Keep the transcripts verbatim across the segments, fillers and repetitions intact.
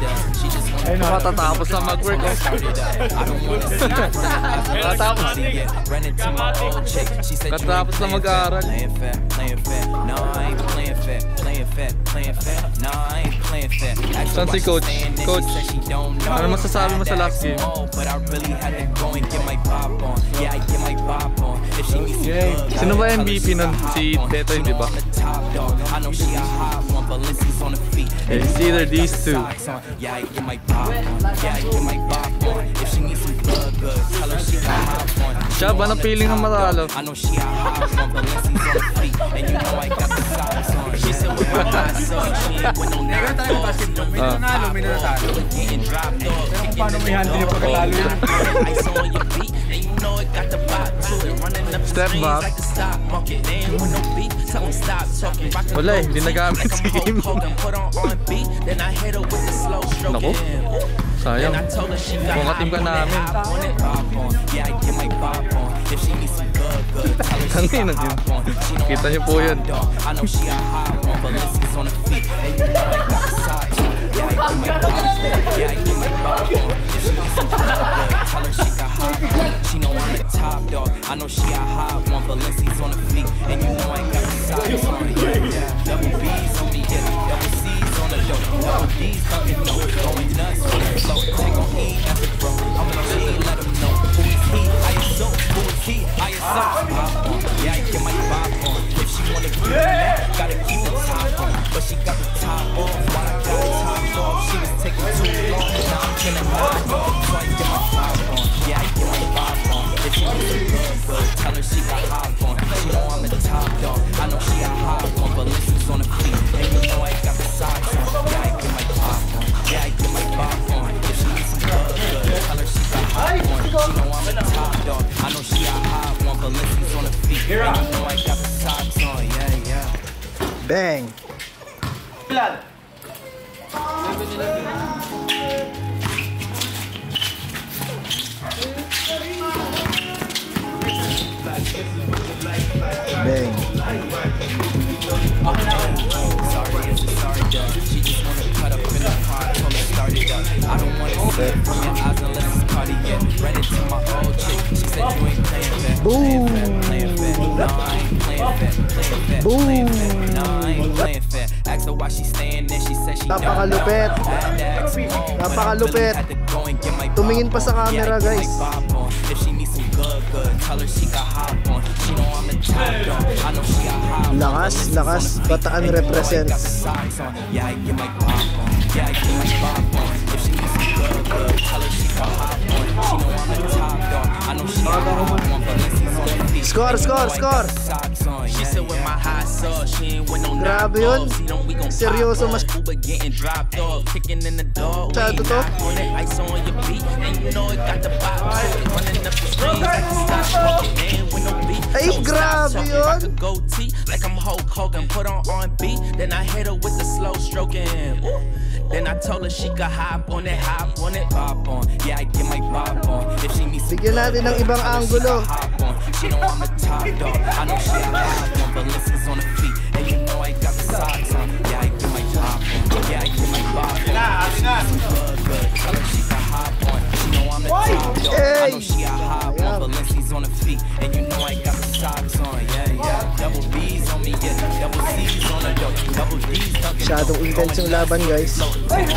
Matatapos na mag-work. Matatapos na mag-aaral. Saan si Coach? Coach, ano masasabi mo sa last game? Sino ba M V P nun? Si Tetoy, di ba? It's either these two. Chab, ano feeling ng matalo? Paano may handle yung pagkatalo yun? Step back. Wala eh, hindi nagamit si game. Naku, sayang. Kung ka-team ka namin. Tangin na din. Kita niyo po yun. She know I'm the top dog. I know she a hot one, but Lindsay's on the feet, and you know I got the size on it. Yeah, double B's on me, yeah, double C's on the dope, double D's fucking no, going nuts on the flow. Take on E at the bro. I'm gonna G, let him know who is he. I am so, who is he? I am so. Pop on, yeah, I get my pop on. If she wanna keep it, gotta keep the top on, but she got the top off. While I got the top off, she was taking too long. Now I'm killing my dog, so I get my pop on. Yeah, I get my pop on. If she wants to good, good, tell her she got hop on. She know I'm the top dog. I know she got hop on, but Lindsay's on the feet, and you know I got the socks on. Yeah, I get my pop on. Yeah, I get my pop on. If she needs some good, good, tell her she got hop on. She know I'm the top dog. I know she got hop on, but Lindsay's on the feet, and you know I got the socks on. Yeah, yeah. Bang! Bang. Sorry, it's a sorry, duh. She just wanna cut up in the car, told me start it up. I don't wanna see it from your eyes unless it's Cardi yet. Ran into my old chick, she said you ain't playing fair. Playing fair, playing fair. No, I ain't playing fair. Playing fair, playing fair. No, I ain't playing fair. Asked her why she staying there, she said she don't know. Napakalupit. Napakalupit. Tumingin pa sa camera, guys. If she needs some good, good, tell her she got hop on. She know I'm the top dog. I know she got hop on. Lakas, lakas, Bataan represents. Yeah, I get my pop on. Yeah, I get my pop on. If she needs some good, good, tell her she got hop on. She know I'm the top dog. I know she got hop on, but Lindsay's on the feet. Score, score, score. She said with my high sauce, she ain't with no grabe yun. Seryoso, mas Uber getting dropped off, kicking in the door. Chado to. On it, ice on your beat, and you know it got the bop. Running up the streets like a stop smoking, man with no beat. Ay, grabe yun. Like a goatee, like I'm Hulk Hogan. Put on R and B, then I hit her with the slow stroking. Ooh. Then I told her she could hop on it, hop on it, pop on. Yeah, I get my pop on. If she needs some bigyan natin ng ibang angulo. She know I'm a top dog. I know she got hop on, but Lindsay's on the feet, and you know I got the socks on. Yeah, I get my pop on. Yeah, I get my pop on. If she needs some good, good, tell her she got hop on. She know I'm the top dog. I know she got hop on, but Lindsay's on the feet, and you know I got the socks on. Yeah, yeah. Double B's on me, yeah. Double C's on the dope. Double D's dunking. Masyadong intense yung laban, guys. I'm a G,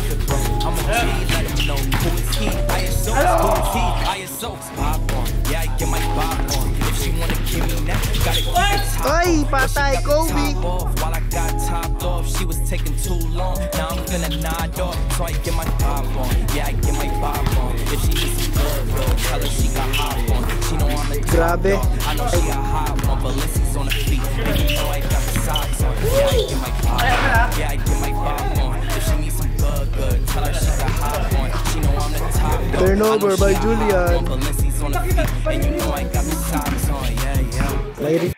let him know who is he. I am so, who is he? I am so. Pop on, yeah, I get my pop on. If she wanna give me that, gotta keep it top. Ay, patay, Kobe. While I got topped off, she was taking too long. Now I'm gonna nod off, so I get my pop on. Yeah, I get my pop on. If she needs some good, good, tell her she got hop on. She know I'm a top dog. I know she got hop on, but Lindsay's on the feet, and you know I got the socks on. Yeah, I get my pop on. Yeah, I get my pop on. If she needs some good, good, tell her she got hop on. She know I'm the top dog. Turnover by Julian. But Lindsay's on the feet, and you know I got the socks on. Yeah, yeah. May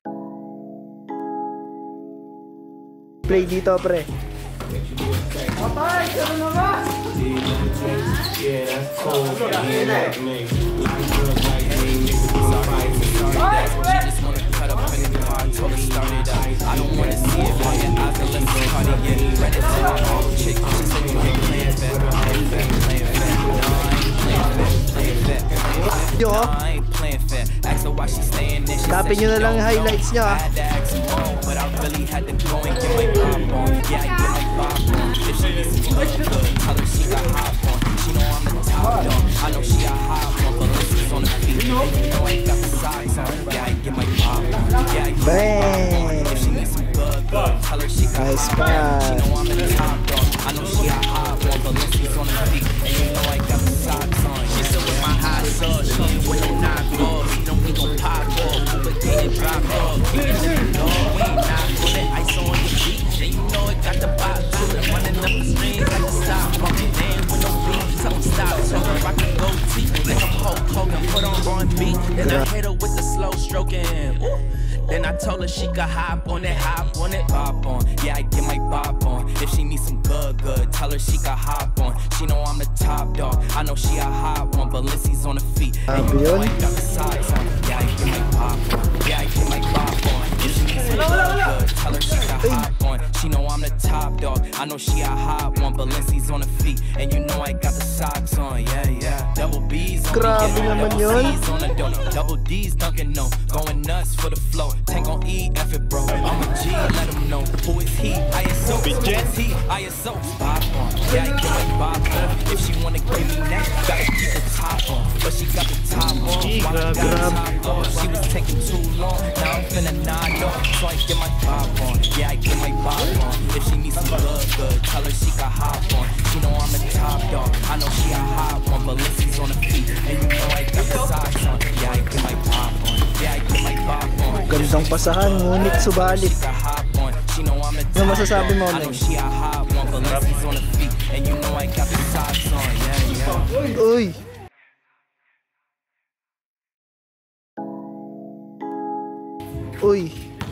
play dito, pre. Patay, ano na ba? Yeah, that's cold. Yeah, that makes me. Sorry, sorry, she just wanna cut up in the car, told her start it up. I don't wanna see it from your eyes unless it's party, yeah. Ran into my old chick, she said you ain't playing fat, playing fat, playing fat. No, I ain't playing fat, playing fat, playing fat. No, I ain't playing fat. Ask her why she staying there. Tapin nyo na lang yung highlights niya. I had to ask her more, but I really had to go and get my pop on. Yeah, I get my pop on. If she needs some good, good, tell her she got hop on. She know I'm the top dog. I know she got hop on, but she's on the feet. And you know I ain't got the socks on. Yeah, I get my pop on. Yeah, I get my pop on. If she needs some good, good, tell her she got nice hop on. She know I'm the top dog. I know she got hop on, but she's on the feet. And you know I ain't got the socks on. She still with my hot sauce. She ain't with no knock off. You know we gon' pop off. But getting dropped off. Getting in the door. We ain't knock on it. Ice on your feet. And you know it got the pop to it. Running up the streets like the stop. Walking in with no beat. Tell them stop. Tell them rock and go teeth. Like I'm Hulk Hogan. Put on R and B. Then I hit her with the slow stroking. Ooh. Then I told her she could hop on it, hop on it, bop on. Yeah, I get my bop on. If she needs some good, good, tell her she could hop on. She know I'm the top dog. I know she a hot one, but Lindsay's on the feet. And you know I got the size on. Yeah, I get my bop on. Yeah, I get my bop on. If she needs some good, good, tell her she could hop on. She know I'm the top dog. I know she a hot one, but Lindsay's on the feet. And you know I got the socks on. Yeah, yeah. Double B's on Grabe the naman double yun. C's on the dough. Double D's dunking no. Going nuts for the flow. Tank on E, F it bro. I'm a G, let him know. Who is he? I S O. Who is he? I S O. Bop on. Yeah, I get my bop on. If she wanna give me that, gotta keep the top on. But she got the top on. While I got the top on. She was taking too long. Now I'm finna nod off. So I get my bop on. Yeah, I get my bop on. If she needs some good, good, tell her she can hop on. She know I'm the top dog. I know she a hot one, but Lindsay's on the feet. And you know I got the socks on. Yeah, I get my bop on. Yeah, I get my bop on. Gandang pasahan, ngunit subalit. Ano masasabi mo, Neng? Uy! Uy!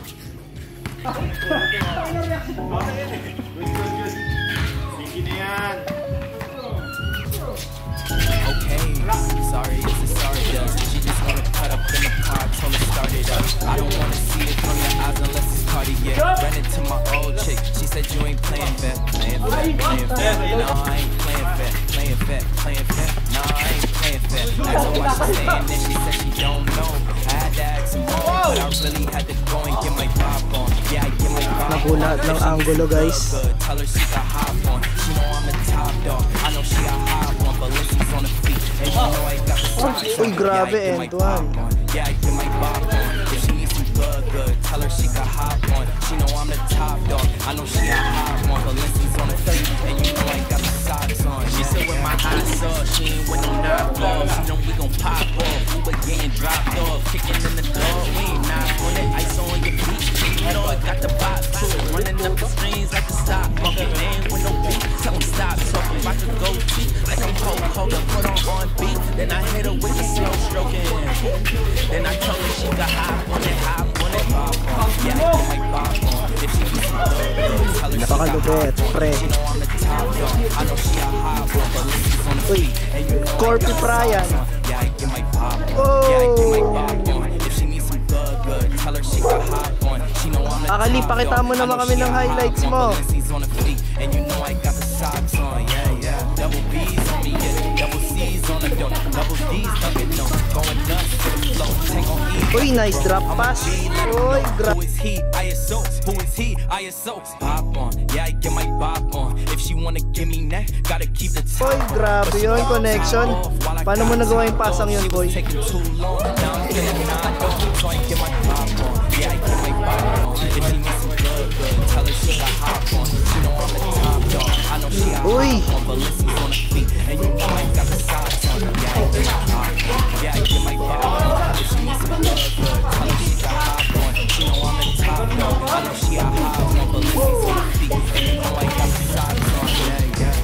Okay, sorry, it's a sorry does. She just wanna cut up in the car, told her start it up. I don't wanna see it from your eyes unless it's party, yeah. Ran into my old chick, she said you ain't playing fat, playing fat, playing fat. No, I ain't playing fat, playing fat, playing fat. No, I ain't playing fat. Asked her why she saying this, she said she don't know. I had to ask some more, but I really had to go and get my pop on. Yeah, I get my pop on. Nakulat ng angulo, guys. Tell her she can hop on. She know I'm the top dog. I know she a hot one, but Lindsay's on the feet. And you know I got the size. Uy, grabe, Antoine. Yeah, I get my bop on. If she needs some good, good, tell her she can hop on. She know I'm the top dog. I know she a hot one, but Lindsay's on the feet. And you know I got the socks on. She said with my hot sauce, she ain't with no knockoffs. You know we gon' pop off. We were getting dropped off, kicking in the door. We ain't knock on it, ice on your feet. You know I got the bop to it, running up the screens like a stop. Walking in with no beat, tell them stop. Talking about the go teeth, like I'm Hulk Hogan. Put on R and B, then I hit her with the slow stroking. Then I told her she could hop on it, hop on it, bop on. Yeah, I get my bop on. If she needs some good, tell her she could hop on. She know I'm the top dog. I know she a hot one, but Lindsay's on the feet. And you know Corpy Brian. yeah, I get my bop on. Yeah, I get my bop on. If she needs some good, good, tell her she could hop on. She know I'm the top dog. Akali, pakita mo naman kami ng highlights mo. Lindsay's on the feet. And you know I got the socks on. Yeah, yeah. Double B's on me, yeah. Double C's on the dough. Double D's dunking no. Going nuts to the flow. Tank on E. Uy, nice drop pass. Uy, grabe. Who is he? I S O. Who is he? I S O. Pop on. Yeah, I get my bop on. If she wanna give me that, gotta keep the top. Uy, grabe yun, connection. Paano mo nagawa yung pasang yun, boy? Taking too long. Now I'm feeling not on. So I get my bop on. Yeah, I get my bop on. If she needs some good, good, tell her she got hop on. She know I'm the top dog. I know she got Uy. hop on, but Lindsay's on the feet. And you know I got the socks on. Yeah, I get my bop on. Yeah, I get my bop on. If she needs some good, good, tell her she got hop on. She know I'm the top dog. I know she got hop on, but Lindsay's on the feet. And you know I got the socks on. Yeah, yeah.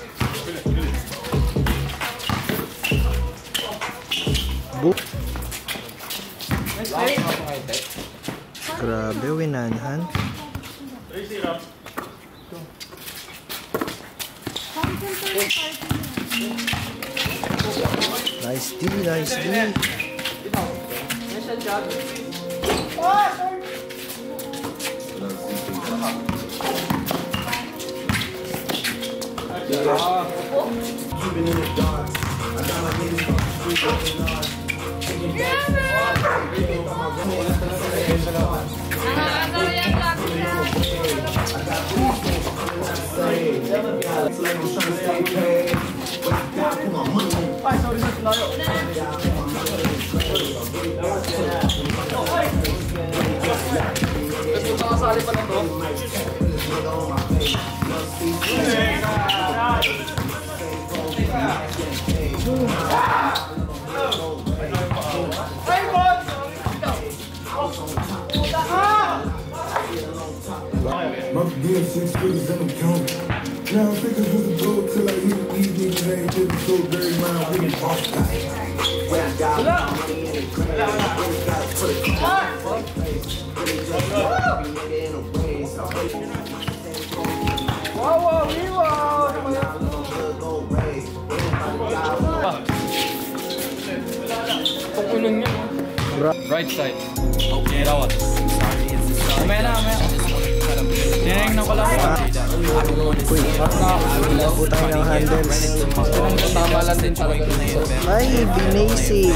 Book. Grabe, winanhan. Nice D, nice D. Oh, sorry. Nakasali pa na to. My good six figures and I'm counting. Now figures was a goal till I hit these niggas ain't living so very round with it off that. When I got money in the crib, I gotta put it on. Wow, wow, wow! Right side. Okay, rawat. Mamaya na, mamaya. Tinignan ko lang. Uy, nakakabutang ng handles. Tama lang din talaga. Ay, binasic.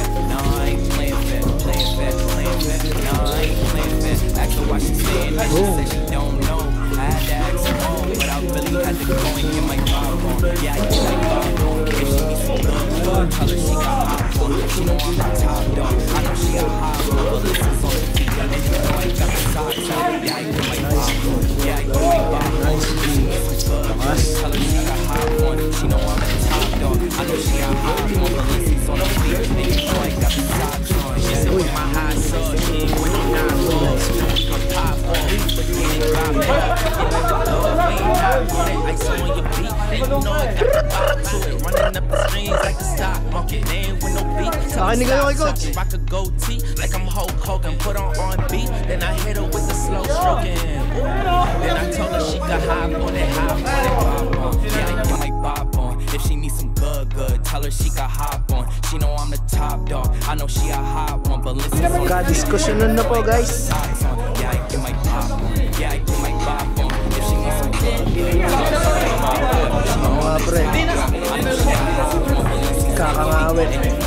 Nakinig kayo kay Coach. Rock a goatee like I'm Hulk Hogan. Put on R and B, then I hit her with the slow stroking. Then I told her she could hop on it, hop on it, hop on. Yeah, I get my bop on. If she needs some good, good, tell her she could hop on. She know I'm the top dog. I know she a hot one, but listen. Ka-diskusyonan na po, guys. Yeah, I get my bop on. Yeah, I get my bop on. If she needs some good, good, Mga pre, kakangawit.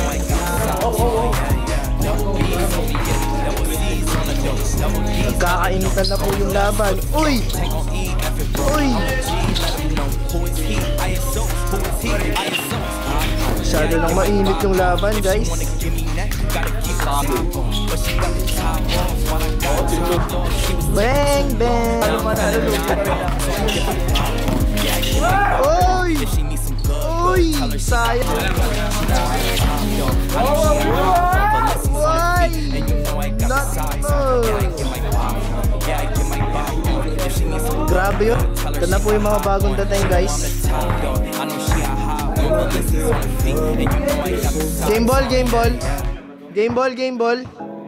Nagkakainitan na po yung laban. Uy! Uy! Masyado nang mainit yung laban, guys. Bang! Bang! Uy! Uy! Sayang! Why? Not grabe yun. Ito na po yung mga bagong dating, guys. Game ball, game ball. Game ball, game ball.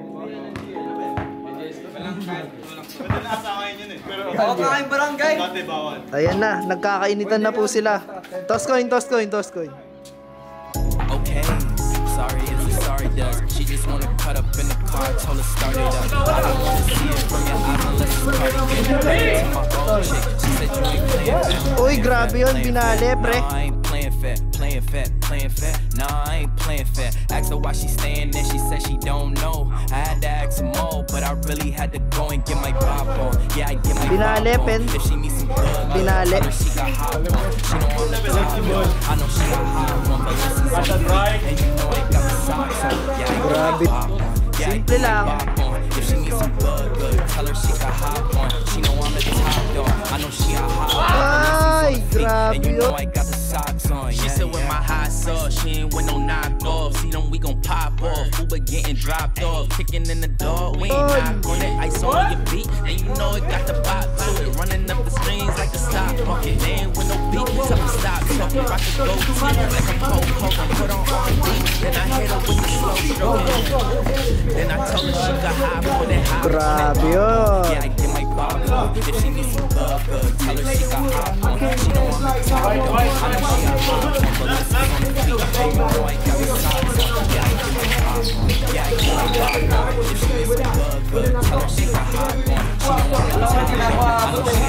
Ayan na, nagkakainitan na po sila. Toss coin, toss coin, toss coin. Okay, sorry is a sorry does. She just wanna cut up in the car, told her start it up. I don't wanna see it from your eyes unless it's cardigan. To my old chick, she said you ain't playing fair. Uy, grabe yun, binali, pre. No, I ain't playing fair, playing fair, playing fair. Nah, I ain't playing fair. Asked her why she staying there, she said she don't know. I had to ask her more, but I really had to go and get my pop on. Yeah, I get my binali, pop Phen. on. If she needs some good, binali. She got hot on. She know I'm the top one. I know she got hot one, but listen to me. And you know I got the socks on. Yeah, I get grabe. my pop on. Yeah, I get my pop on. If she needs some good, good, tell her she got hot on. She know I'm the top dog. I know she got hot on. Ay, grabe And you know yun. I got the socks on. She said with my high sauce, she ain't with no knock off. See them, we gon' pop off. Uber getting dropped off. Kicking in the door, we ain't knock on it. Ice on your beat, and you know it got the bop to it. Running up the strings like the stock market. They ain't with no beat, tell them stop talking. Rock the goatee like I'm Hulk Hogan. Put on R and B, then I hit her with the slow stroking. Then I told her she could hop on it, hop on it. Grabe yun. Yeah, I get my pop on. If she needs some good, good, tell her she got hop on. She know I'm the top dog. I know she got hop on, but listen on the beat. They know I got the socks on. Yeah, I get my pop on. Yeah, I get my pop on. If she needs some good, good, tell her she got hop on. She know I'm the top dog. I know she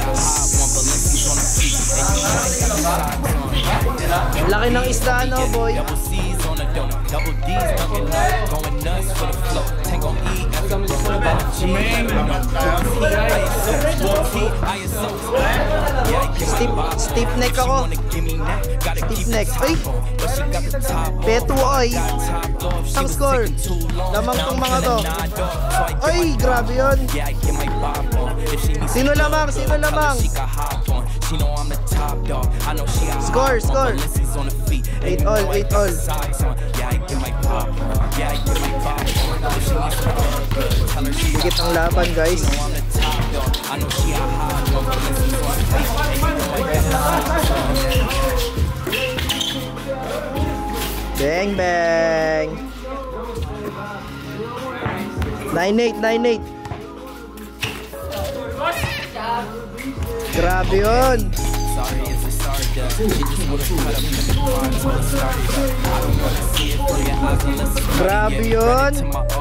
Laki ng isda, no, boy? Double C's on the dough, double D's dunking up, going nuts for the flow. Tank on E, F M, Stiff, stiff neck ako. Stiff neck. Ay! Peto ay! Ang score! Lamang tong mga to. Ay! Grabe yun! Sino lamang? Sino lamang? Score! Score! eight all, eight all. Higit ang laban, guys. Bang bang. nine eight, nine eight. Grabe yun. Grabe yun.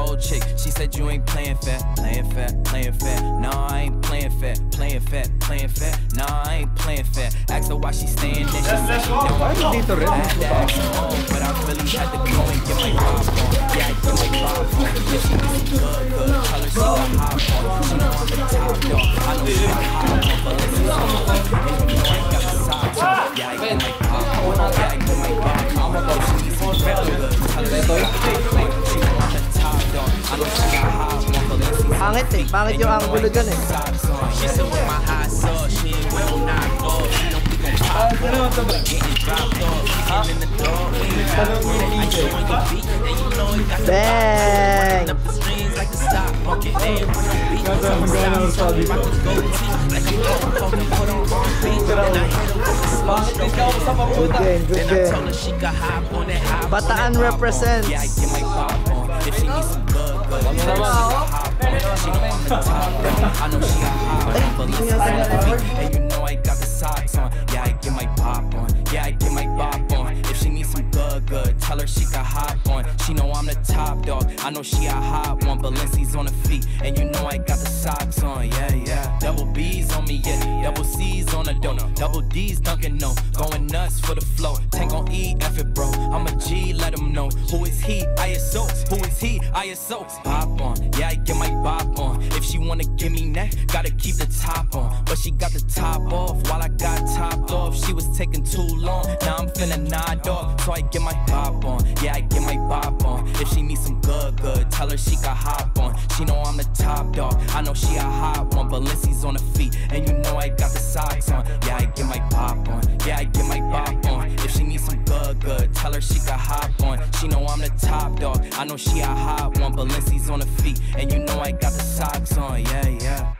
She said you ain't playing fair, playing fair, playing fair. No, I ain't playing fair, playing fair, playing fair. No, I ain't playing fair. Asked her why she staying there. She said she don't want to I had to ask her home, but I really had to go and get my pop on. Yeah, I get my pop on. Yeah, she needs some good, good. Tell her she got hop on. She know I'm the top dog. I know she got hop on, but listen to me. And you know I got the socks on. Yeah, I get my pop on. Yeah, I get my pop on. She needs some good, good. Tell her she got hop on. She know I'm the top dog. I know she got hop on, but listen to me. Pangit eh. Pangit yung angulo dyan eh. She said with my high sauce, she ain't will not go. She know we gon' pop off. We getting dropped off. She came in the door. We ain't got it. I join the beat. And you know it got the Bang! up the strings like the stock market. And when the beat comes on, stop. Rock the gold teeth like I'm going home and put on R and B. And I hit her with the slow stroke. Good game, good Then I game. told her she could hop on that hop on Bataan that pop on. represents. Yeah, I get my pop on. If she needs some good, good. She could hop on. She know I'm the top dog. I know she got hop on, but listen to me. And you know I got the socks on. Yeah, I get my pop on. Yeah, I get my bop on. If she needs some good, good, tell her she can hop on. She know I'm the top dog. I know she a hot one. Balenci's on the feet, and you know I got the socks on. Yeah, yeah. Double B's on me, yeah. Double C's on the dough. Double D's dunking no. Going nuts for the flow. Tank on E, F it, bro. I'm a G, let him know. Who is he? I S O. Who is he? I S O. Pop on. Yeah, I get my bop on. If she wanna give me neck, gotta keep the top on. But she got the top off while I got topped off. She was taking too long. Now I'm finna nod off, so I get my bop on. Yeah, I get my bop on. If she needs some good, good, tell her she can hop on. She know I'm the top dog. I know she a hot one. Balenci's on the feet, and you know I got the socks on. Yeah, I get my bop on. Yeah, I get my bop on. If she needs some good, good, tell her she can hop on. She know I'm the top dog. I know she a hot one. Balenci's on the feet, and you know I got the socks on. Yeah, yeah.